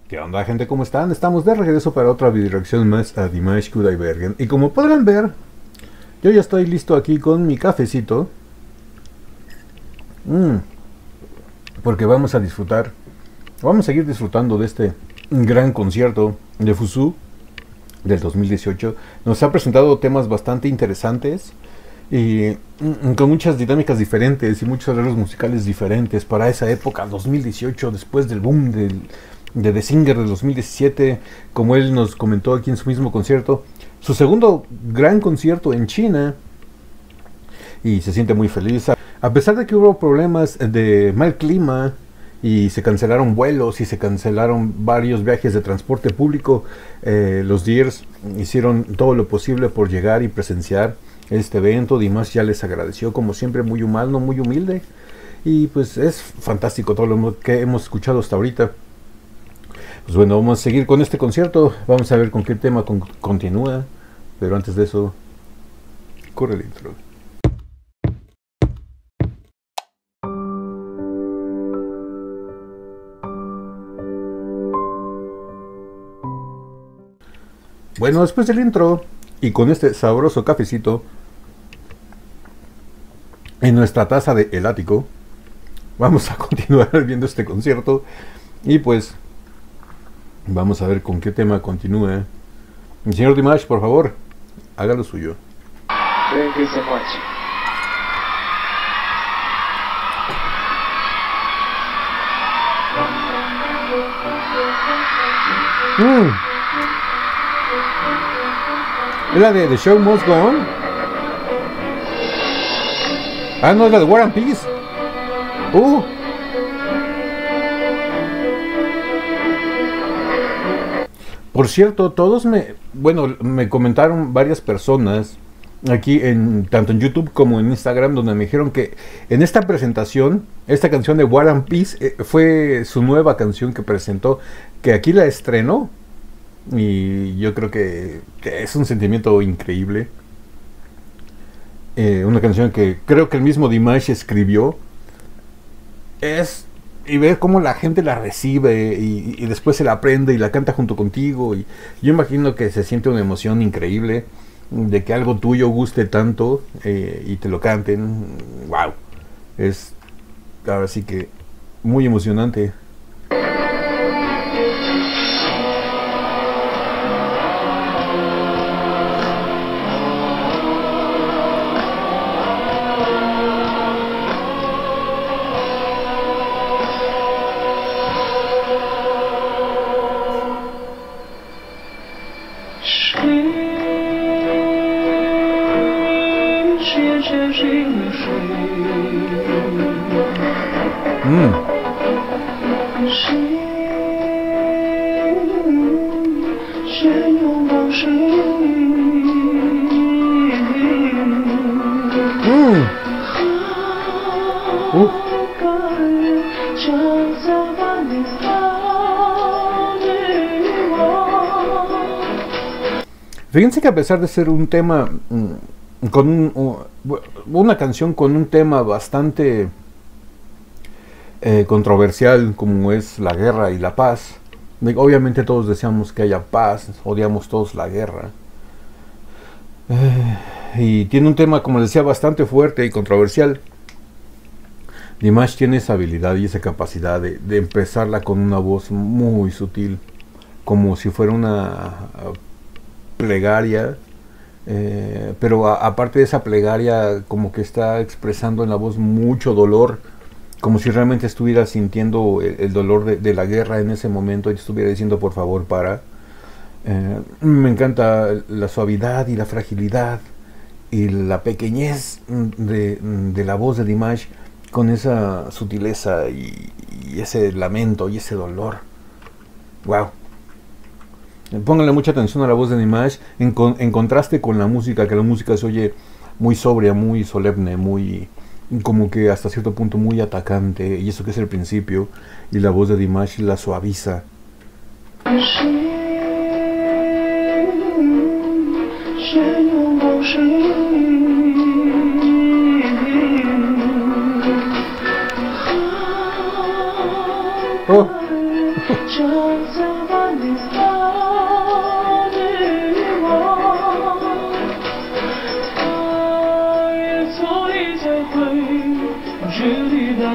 ¿Qué onda, gente? ¿Cómo están? Estamos de regreso para otra video reacción más a Dimash Kudaibergen. Y como podrán ver, yo ya estoy listo aquí con mi cafecito. Porque vamos a disfrutar, vamos a seguir disfrutando de este gran concierto de Fuzhou del 2018. Nos ha presentado temas bastante interesantes y con muchas dinámicas diferentes y muchos arreglos musicales diferentes para esa época, 2018, después del boom de The Singer de 2017, como él nos comentó aquí en su mismo concierto, su segundo gran concierto en China, y se siente muy feliz. A pesar de que hubo problemas de mal clima y se cancelaron vuelos y se cancelaron varios viajes de transporte público, los Dears hicieron todo lo posible por llegar y presenciar este evento. Dimash ya les agradeció, como siempre, muy humano, muy humilde, y pues es fantástico todo lo que hemos escuchado hasta ahorita. Pues bueno, vamos a seguir con este concierto, vamos a ver con qué tema continúa, pero antes de eso, corre el intro. Bueno, después del intro y con este sabroso cafecito en nuestra taza de El Ático, vamos a continuar viendo este concierto y pues vamos a ver con qué tema continúa. El señor Dimash, por favor, haga lo suyo. Thank you so much. ¿Es la de The Show Must Go On? Ah, no, es la de War and Peace. Por cierto, me comentaron varias personas aquí, tanto en YouTube como en Instagram, donde me dijeron que en esta presentación, esta canción de War and Peace fue su nueva canción que presentó, que aquí la estrenó. Y yo creo que es un sentimiento increíble. Una canción que creo que el mismo Dimash escribió. Y ver cómo la gente la recibe y después se la aprende y la canta junto contigo. Y yo imagino que se siente una emoción increíble de que algo tuyo guste tanto y te lo canten. ¡Wow! Es ahora sí que muy emocionante. Fíjense que a pesar de ser un tema una canción con un tema bastante controversial, como es la guerra y la paz, obviamente todos deseamos que haya paz, odiamos todos la guerra, y tiene un tema, como les decía, bastante fuerte y controversial. Dimash tiene esa habilidad y esa capacidad de empezarla con una voz muy sutil, como si fuera una plegaria, pero aparte de esa plegaria, como que está expresando en la voz mucho dolor, como si realmente estuviera sintiendo el dolor de la guerra en ese momento y estuviera diciendo por favor para. Me encanta la suavidad y la fragilidad y la pequeñez de la voz de Dimash, con esa sutileza y ese lamento y ese dolor. Wow. Pónganle mucha atención a la voz de Dimash en contraste con la música, que la música se oye muy sobria, muy solemne, muy como que hasta cierto punto muy atacante, y eso que es el principio, y la voz de Dimash la suaviza. Oh.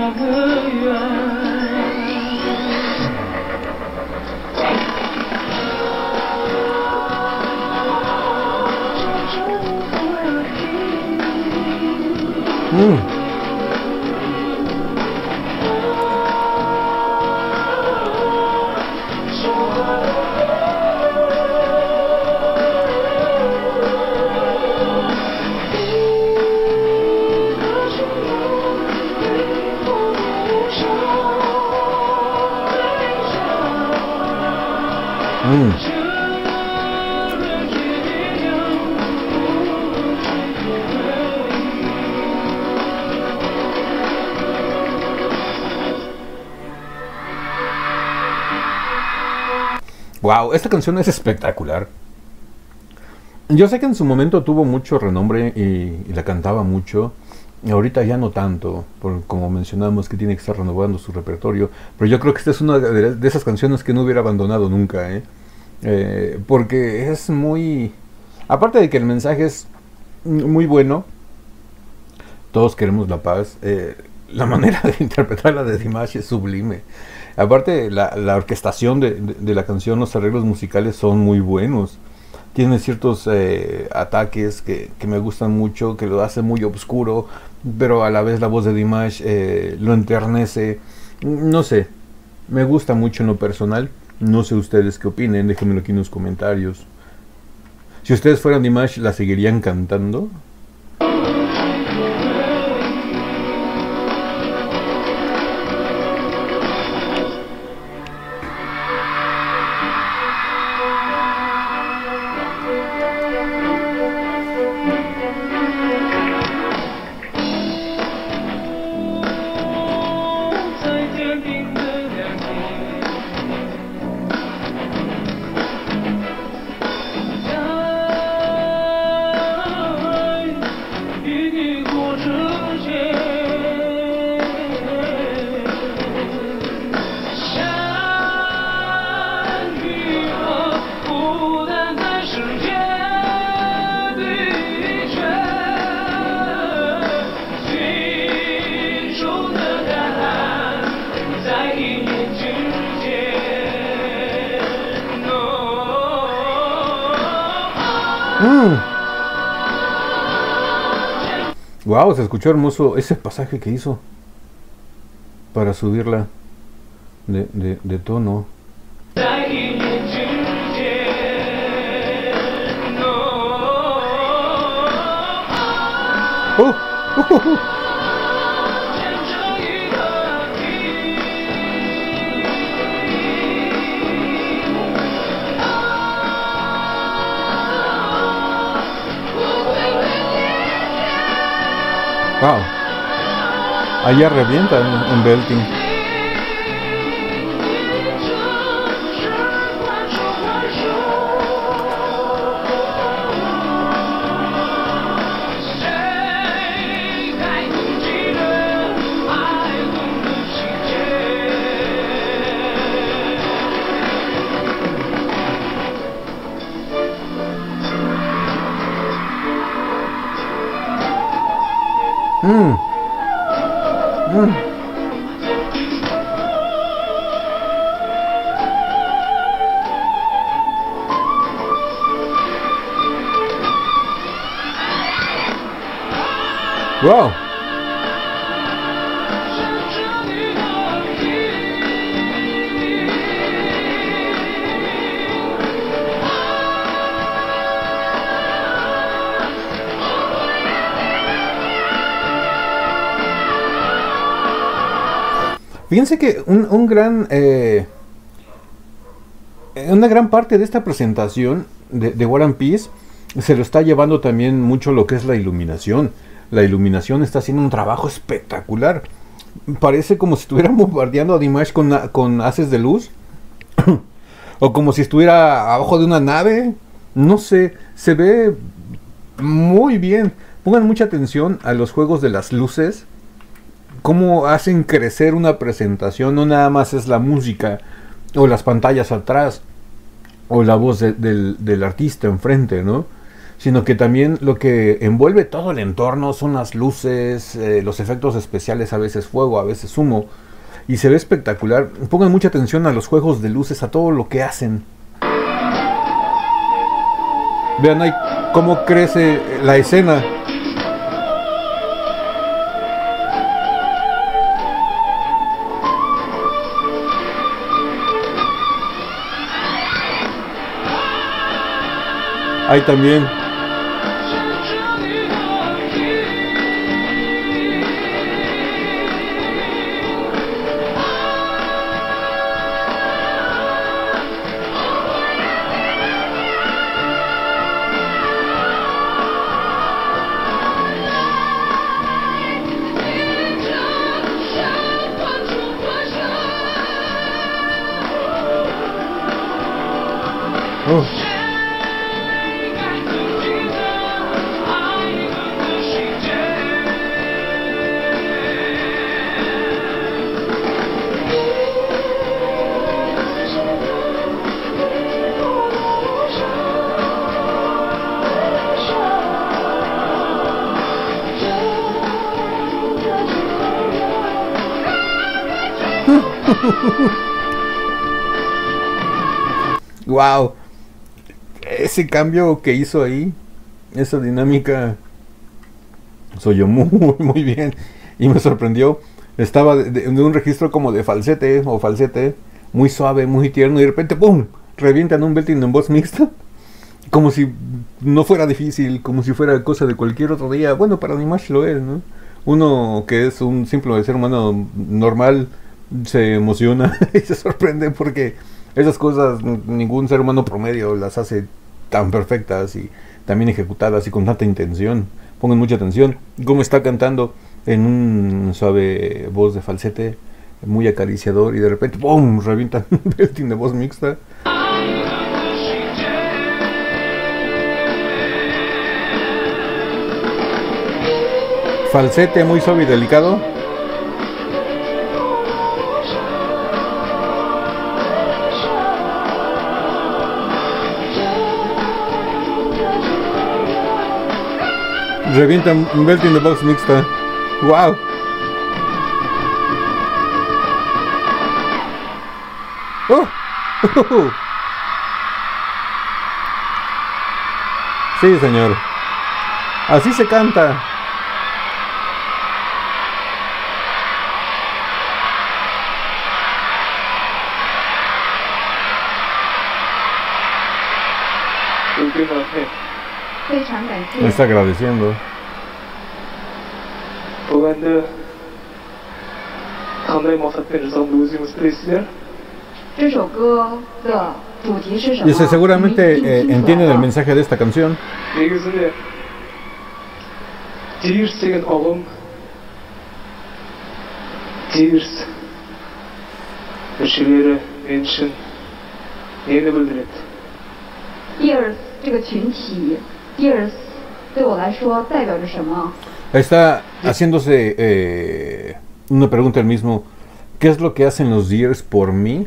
Wow, esta canción es espectacular. Yo sé que en su momento tuvo mucho renombre y la cantaba mucho. Ahorita ya no tanto, como mencionamos que tiene que estar renovando su repertorio. Pero yo creo que esta es una de esas canciones que no hubiera abandonado nunca, porque es muy... Aparte de que el mensaje es muy bueno, todos queremos la paz, la manera de interpretarla de Dimash es sublime. Aparte, la orquestación de la canción, los arreglos musicales son muy buenos. Tiene ciertos ataques que me gustan mucho, que lo hace muy oscuro, pero a la vez la voz de Dimash lo enternece. No sé, me gusta mucho en lo personal. No sé ustedes qué opinen, déjenmelo aquí en los comentarios. Si ustedes fueran Dimash, ¿la seguirían cantando? Wow, se escuchó hermoso ese pasaje que hizo para subirla de tono. Wow, allá revienta en belting. Wow. Fíjense que una gran parte de esta presentación de War and Peace se lo está llevando también mucho lo que es la iluminación. La iluminación está haciendo un trabajo espectacular. Parece como si estuvieran bombardeando a Dimash con haces de luz. O como si estuviera abajo de una nave. No sé, se ve muy bien. Pongan mucha atención a los juegos de las luces. Cómo hacen crecer una presentación. No nada más es la música o las pantallas atrás o la voz del artista enfrente, ¿no? sino que también lo que envuelve todo el entorno son las luces, los efectos especiales, a veces fuego, a veces humo, y se ve espectacular. Pongan mucha atención a los juegos de luces, a todo lo que hacen. Vean ahí cómo crece la escena. Ahí también. Oh. Wow, ese cambio que hizo ahí, esa dinámica, se oyó muy bien y me sorprendió. Estaba de un registro como de falsete o falsete, muy suave, muy tierno, y de repente ¡pum! Revientan un belting en voz mixta, como si no fuera difícil, como si fuera cosa de cualquier otro día. Bueno, para Animash lo es, ¿no? Uno que es un simple ser humano normal se emociona y se sorprende porque esas cosas ningún ser humano promedio las hace tan perfectas y también ejecutadas y con tanta intención. Pongan mucha atención cómo está cantando en un suave voz de falsete muy acariciador y de repente ¡pum! Revienta un belting de voz mixta. Falsete muy suave y delicado. Revienta un belting de voz mixta. ¡Wow! ¡Oh! Sí, señor. Así se canta. Me está agradeciendo. 这首歌的主题是什么？ Dice, seguramente entienden el mensaje de esta canción. Dears 这个群体 ，Dears 对我来说代表着什么？ Está haciéndose una pregunta el mismo. ¿Qué es lo que hacen los Dears por mí?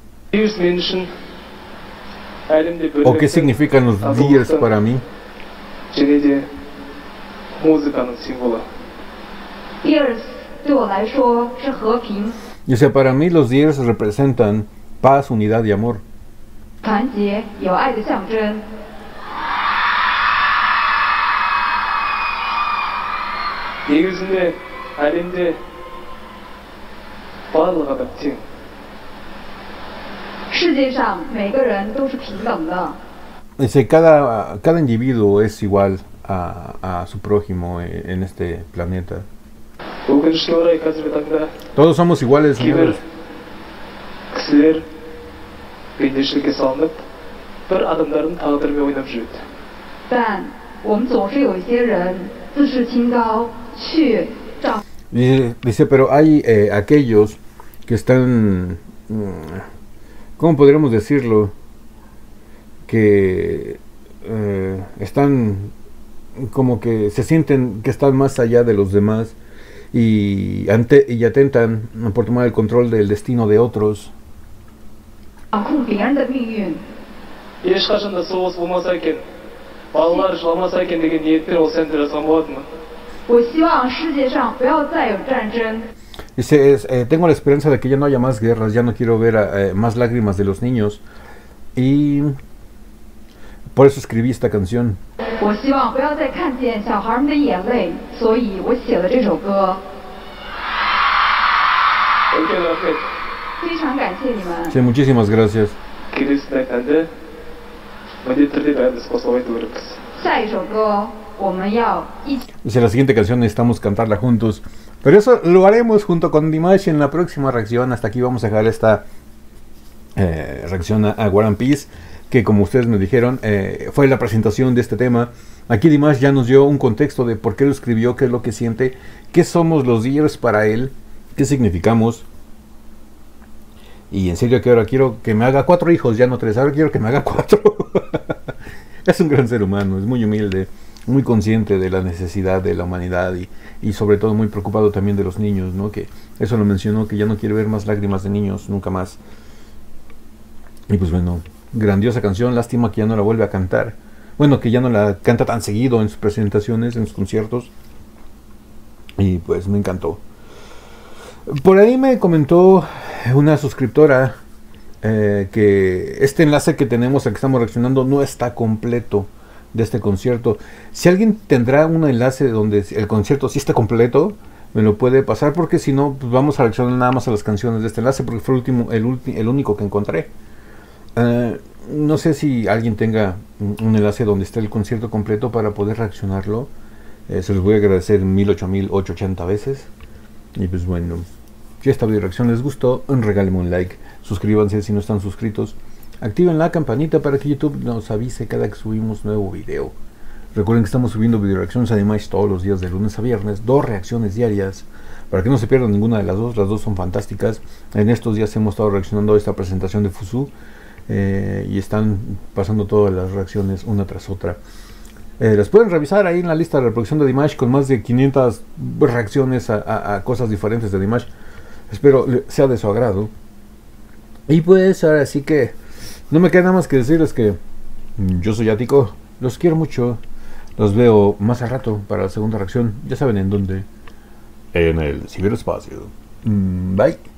¿O qué significan los Dears para mí? Dears 对我来说是和平、 Dice, para mí los Dears representan paz, unidad y amor. 团结、有爱的象征。 世界上每个人都是平等的。 Dice, cada individuo es igual a su prójimo en este planeta. Todos somos iguales, señores. Dice, pero hay aquellos que están, ¿cómo podríamos decirlo? Que están como que se sienten que están más allá de los demás y atentan por tomar el control del destino de otros. Ballar жыламаса екен деген ниеттер ол сендер жазған болады ма? 我希望世界上不要再有战争。 Dice, tengo la esperanza de que ya no haya más guerras, ya no quiero ver más lágrimas de los niños. Y por eso escribí esta canción. 我希望不要再看见小孩们的眼泪，所以我写了这首歌。 Үлкен рахмет. 非常感谢你们。 Sí, muchísimas gracias. Келесі әнді міндетті түрде бәріміз қосылып айту керекпіз. 下一首歌我们要一起。 Dice, la siguiente canción necesitamos cantarla juntos. Pero eso lo haremos junto con Dimash en la próxima reacción. Hasta aquí vamos a dejar esta reacción a War and Peace, que como ustedes me dijeron, fue la presentación de este tema. Aquí Dimash ya nos dio un contexto de por qué lo escribió, qué es lo que siente, qué somos los Deers para él, qué significamos. Y en serio que ahora quiero que me haga 4 hijos, ya no 3, ahora quiero que me haga 4. Es un gran ser humano, es muy humilde, muy consciente de la necesidad de la humanidad y sobre todo muy preocupado también de los niños, ¿no? Que eso lo mencionó, que ya no quiere ver más lágrimas de niños, nunca más. Y pues bueno, grandiosa canción, lástima que ya no la vuelve a cantar. Bueno, que ya no la canta tan seguido en sus presentaciones, en sus conciertos. Y pues me encantó. Por ahí me comentó una suscriptora que este enlace que tenemos, al que estamos reaccionando, no está completo de este concierto. Si alguien tendrá un enlace donde el concierto sí está completo, me lo puede pasar, porque si no, pues vamos a reaccionar nada más a las canciones de este enlace, porque fue el único que encontré. No sé si alguien tenga un enlace donde esté el concierto completo para poder reaccionarlo. Se los voy a agradecer 1008.880 veces. Y pues bueno, si esta video reacción les gustó, regálenme un like, suscríbanse si no están suscritos, activen la campanita para que YouTube nos avise cada que subimos nuevo video. Recuerden que estamos subiendo video reacciones a Dimash todos los días de lunes a viernes, 2 reacciones diarias, para que no se pierdan ninguna de las dos son fantásticas. En estos días hemos estado reaccionando a esta presentación de Fusu y están pasando todas las reacciones una tras otra. Las pueden revisar ahí en la lista de reproducción de Dimash, con más de 500 reacciones a cosas diferentes de Dimash. Espero sea de su agrado. Y pues ahora sí que no me queda nada más que decirles que yo soy Ático, los quiero mucho, los veo más al rato para la segunda reacción, ya saben en dónde, en el ciberespacio. Bye.